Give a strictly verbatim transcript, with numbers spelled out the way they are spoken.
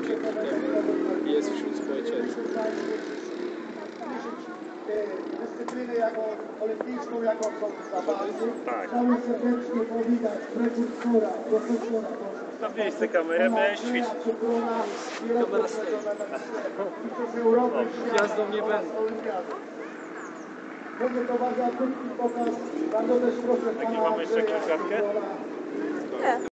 dzięki temu jest wśród społeczeństwa. Dyscypliny jako olimpijską, jako zawody. Tak. Chciałbym serdecznie powitać prekursora, profesora. Na miejsce kamerę, będę ćwiczyć. Kamera stoi. Gwiazdą nie będę. Będzie to bardzo krótki pokaz. Bardzo też proszę Jaki pana mamy jeszcze jakąś kartkę? Nie.